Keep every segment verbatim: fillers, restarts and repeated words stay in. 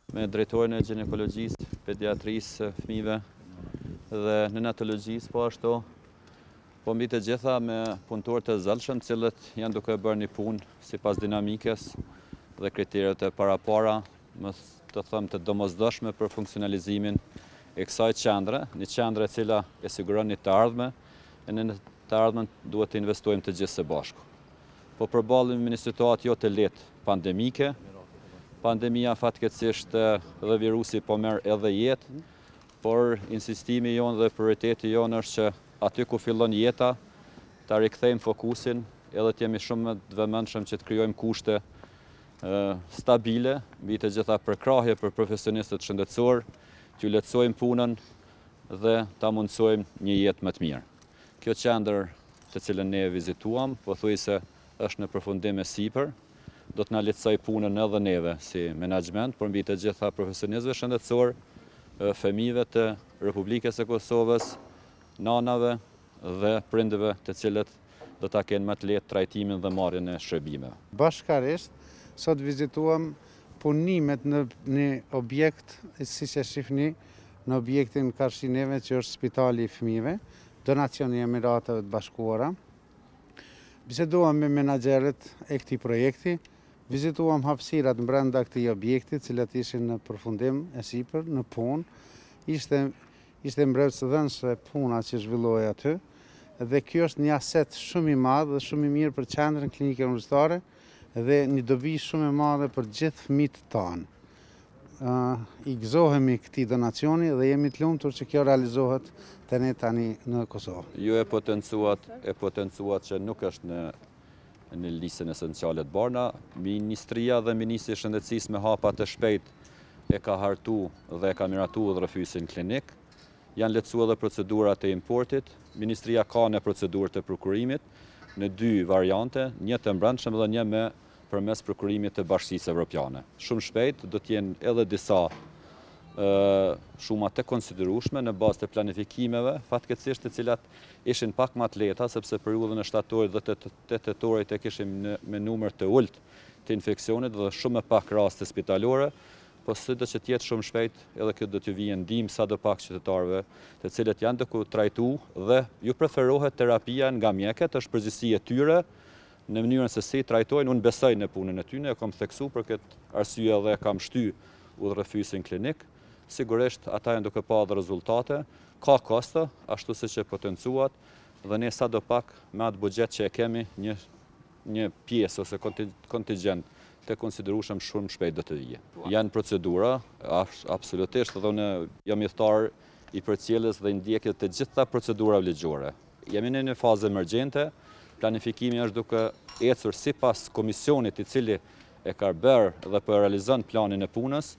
me drejtorin e ginekologjisë, pediatrisë fëmijëve dhe neonatologjisë po ashtu, po mbi të gjitha me punëtorë të zellshëm, cilët janë duke bërë një punë sipas dinamikës dhe kriteret e parapara, më të them të domosdoshme për funksionalizimin e kësaj qendre, një qendre e cila e siguron një të ardhme, e në të ardhmen duhet të investojmë të gjithë së bashku. Po përballemi me një situatë jo të lehtë pandemike. Pandemia fatkeqësisht dhe virusi po merr edhe jetë, por insistimi jonë dhe prioriteti jonë është që aty ku fillon jeta, ta rikthejmë fokusin edhe të jemi shumë të vëmendshëm që të krijojmë kushte stabile, mbi të gjitha përkrahje për profesionistët shëndetësor, t'ju lehtësojmë punën dhe ta mundsojmë një jetë më të mirë. Kjo qendër të cilën ne e vizituam, pothuajse është në përfundim e sipër, do të na lehtësoj punën edhe neve si menaxhment, por mbi të gjitha profesionistëve shëndetësor, fëmijëve të Republikës së Kosovës, nanave dhe prindëve të cilët do ta kenë më të lehtë trajtimin dhe marrjen e shërbimeve. Bashkarisht, sot vizituam punimet në një objekt, siç e shihni, në objektin Karshineve, që është Spitali i Fëmijëve, donacion i Emirateve të Bashkuara. Biseduam me menaxherët e këtij projekti, vizituam hapësirat brenda këtij objekti, të cilat ishin në përfundim e sipër, në punë. Ishte ishte mbrëmsëdhënëse puna që zhvilloi aty, dhe kjo është një aset shumë i madh dhe shumë i mirë për qendrën klinike universitare dhe një dobi shumë e madhe për gjithë fëmijët tanë. Uh, I gëzohemi këtij donacioni dhe jemi të lumtur që kjo realizohet të ne tani në Kosovë. Ju e potencuat, e potencuat që nuk është në në listën esenciale të barna. Ministria dhe Ministri i Shëndetësisë me hapa të shpejt e ka hartu dhe e ka miratu dhe rëfysin klinik. Janë lehtësuar edhe procedurat e importit. Ministria ka në procedurët e prokurimit në dy variante, një të mbrëmshëm dhe një me përmes prokurimit të Bashkisë Evropiane. Shumë shpejt do të jenë edhe disa uh, shuma të konsiderueshme në bazë të planifikimeve, fatkeqësisht të cilat ishin pak më të lehta, sepse periudhën e shtatorit dhe të tetorit e kishim në, me numër të ulët të infeksionit dhe shumë e pak raste spitalore, po sido që të jetë shumë shpejt, edhe kjo do t'ju vijë ndihmë sadopak qytetarëve, të cilët janë duke u trajtuar dhe ju preferohet terapia nga mjekët, është përgjegjësi e tyre në mënyrën se si trajtojnë. Unë besoj në punën e tyre, e kam theksuar për këtë arsye dhe kam shty udhërrëfysin klinik. Sigurisht ata janë duke pa dhe rezultate, ka kosto, ashtu siç e potencuat, dhe ne sadopak me atë buxhet që e kemi, një një pjesë ose kontingjent të konsiderueshëm shumë shpejt do të vijë. Janë procedura, absolutisht, dhe unë jam udhëtar i përcjelljes dhe ndjekjes të gjitha procedurave ligjore. Jemi në një fazë emergjente, planifikimi është duke ecur sipas komisionit i cili e ka bërë dhe po realizon planin e punës.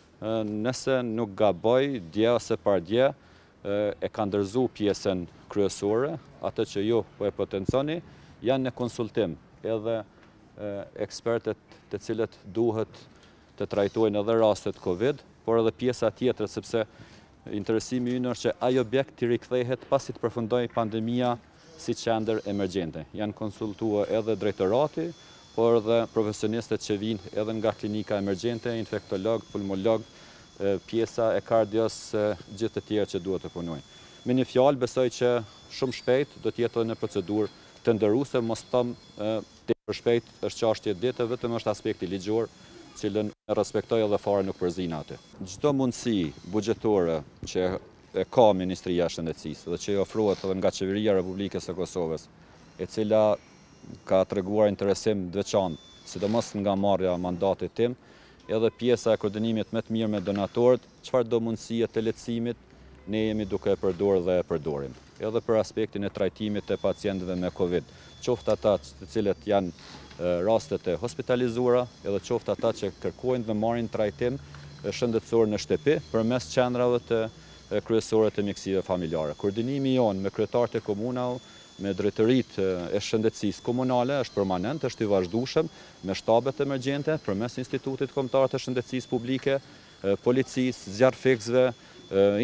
Nëse nuk gaboj, dje ose pardje e ka ndërzuar pjesën kryesore, atë që ju po e potenconi, janë në konsultim edhe ekspertet të cilët duhet të trajtojnë edhe rastet Covid, por edhe pjesa tjetër, sepse interesimi ynë është që ai objekt të rikthehet pasi të përfundojë pandemia si qendër emergjente. Janë konsultuar edhe drejtorati, por edhe profesionistët që vinë edhe nga klinika emergjente, infektolog, pulmolog, pjesa e kardios, gjithë të tjerë që duhet të punojnë. Me një fjalë, besoj që shumë shpejt do të jetë në procedurë të ndërruese, mos them tepër shpejt, është çështje ditë, vetëm është aspekti ligjor, cilën e respektoj edhe fare nuk përzin atë. Çdo mundësi buxhetore që e ka Ministria e Shëndetësisë dhe që i ofrohet edhe nga Qeveria e Republikës së Kosovës, e cila ka treguar interesim të veçantë, sidomos nga marrja e mandatit tim, edhe pjesa e koordinimit më të mirë me donatorët, çfarëdo mundësie të lehtësimit ne jemi duke e përdorur dhe e përdorim. Edhe për aspektin e trajtimit të pacientëve me Covid, qoftë ata të cilët janë rastet e hospitalizuara, edhe qoftë ata që kërkojnë dhe marrin trajtim shëndetësor në shtëpi përmes qendrave të kryesore të mjekësive familjare. Koordinimi jonë me kryetarët e komunave, me drejtoritë e shëndetësisë komunale është permanent, është i vazhdueshëm me shtabet emergjente përmes Institutit Kombëtar të Shëndetësisë Publike, policisë, zjarrfiksëve,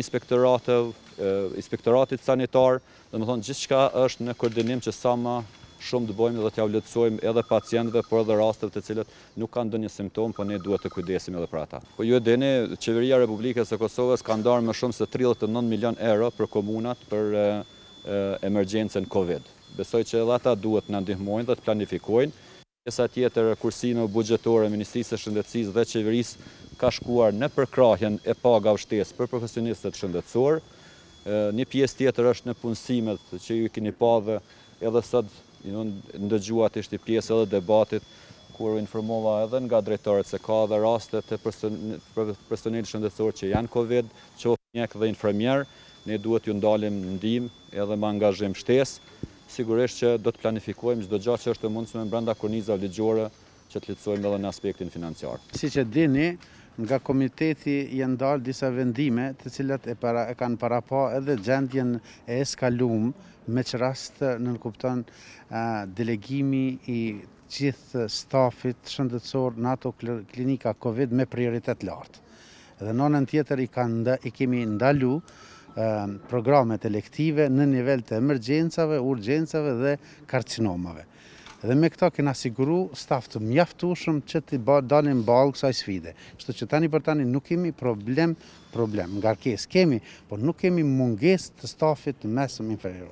inspektoratëve, inspektoratit sanitar, domethënë gjithçka është në koordinim që sa më shumë të bëjmë dhe t'ja vlerësojmë edhe pacientëve, por edhe rastet të cilët nuk kanë ndonjë simptom, po ne duhet të kujdesim edhe për ata. Po ju e dini, qeveria e Republikës së Kosovës ka ndarë më shumë se tridhjetë e nëntë milion euro për komunat për e, e, emergjencën Covid. Besoj që edhe ata duhet na ndihmojnë dhe të planifikojnë. Pjesa tjetër, kursime buxhetore e Ministrisë së Shëndetësisë dhe qeverisë ka shkuar në përkrahjen e pagave shtesë për profesionistët shëndetësor. Një pjesë tjetër është në punësimet që ju keni pa dhe edhe sot ndëgjuat ishte pjesë edhe debatit kur u informova edhe nga drejtorët se ka edhe raste të personelit shëndetësor që janë Covid, qoftë mjek dhe infermier, ne duhet ju ndalim ndihmë edhe me angazhim shtesë. Sigurisht që do të planifikojmë çdo gjë që është e mundshme brenda kornizave ligjore që të lehtësojmë edhe në aspektin financiar. Siç e dini, nga komiteti janë dalë disa vendime të cilat e, para, e kanë para pa edhe gjendjen e eskaluar me që rast në kupton uh, delegimi i gjithë stafit shëndetësor në ato klinika Covid me prioritet lartë. Dhe në anën tjetër i, kanë, i kemi ndalu uh, programet elektive në nivel të emergjencave, urgjencave dhe karcinomave. Dhe me këta kena siguru staf të mjaftueshëm që të dalim balë kësaj sfide. Kështu që tani për tani nuk kemi problem, problem, ngarkesë kemi, por nuk kemi mungesë të stafit të mesëm inferior.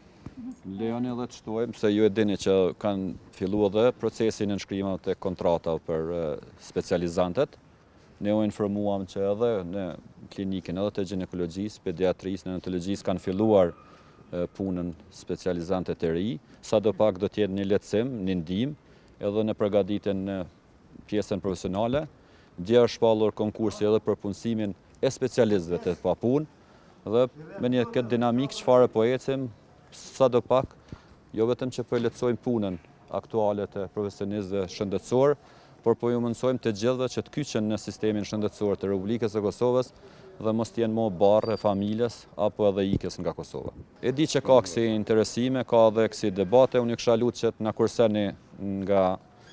Lejoni edhe të shtuajmë se ju e dini që kanë filluar edhe procesin e nënshkrimit të kontratave për specializantët. Ne u informuam që edhe në klinikën edhe të ginekologjisë, pediatrisë, neonatologjisë kanë filluar punën specializante të ri, sa do pak do tjetë një lehtësim, një ndihmë edhe në përgatitjen në pjesën profesionale. Dje është shpallur konkursi edhe për punësimin e specialistëve të pa punë dhe me një këtë dinamik çfarë po ecim, sa do pak, jo vetëm që po lehtësojmë punën aktuale të profesionistëve shëndetësor, por po ju mundsojmë të gjithëve që të kyçen në sistemin shëndetësor të Republikës së Kosovës dhe mos t'jenë më barë e familjes apo edhe ikës nga Kosova. E di që ka kësi interesime, ka edhe kësi debate, unë i kisha lutë që të na kurseni nga,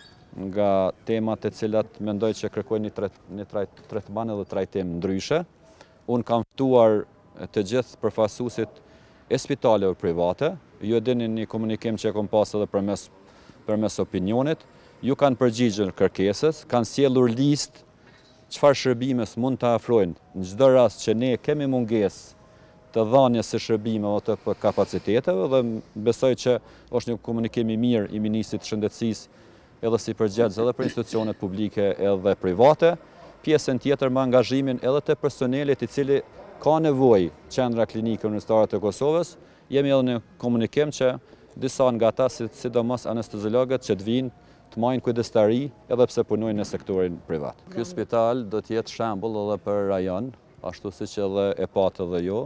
nga temat e cilat mendoj që kërkojnë një, tret, një trajt, tretman edhe trajtim ndryshe. Unë kam ftuar të gjithë përfaqësuesit e spitaleve private, ju e dini një komunikim që e kom pas edhe përmes, përmes opinionit, ju kanë përgjigjur kërkesës, kanë sjellur listë çfarë shërbimes mund të afrojnë në çdo rast që ne kemi mungesë të dhënies së shërbimeve ose të kapaciteteve dhe besoj që është një komunikim i mirë i Ministrit të Shëndetësisë edhe si përgjegjës edhe për institucionet publike edhe private, pjesën tjetër me angazhimin edhe të personelit i cili ka nevojë qendra klinike universitare të Kosovës, jemi edhe në komunikim që disa nga ata, sidomos anesteziologët që të vinë të majnë kujdestari edhe pse punojnë në sektorin privat. Ky spital do të jetë shembull edhe për rajon, ashtu siç edhe e patë edhe jo,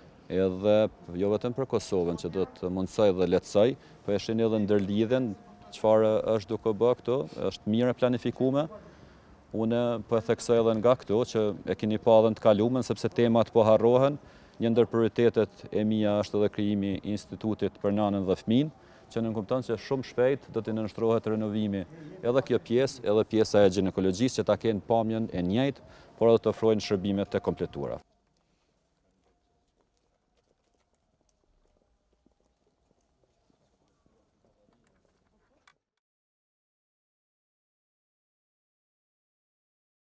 edhe jo vetëm për Kosovën që do të mundsoj dhe lehtësoj, po e shihni edhe ndërlidhjen çfarë është duke bë këtu, është mirë planifikuar. Unë po e theksoj edhe nga këtu që e keni pa edhe të kaluamën sepse temat po harrohen. Një ndër prioritetet e mia është edhe krijimi i institutit për nanën dhe fëmijën, që nënkupton që shumë shpejt do të nënshtrohet renovimi edhe kjo pjesë, edhe pjesa e ginekologjisë që ta kenë pamjen e njëjtë, por edhe të ofrojnë shërbime të kompletuara.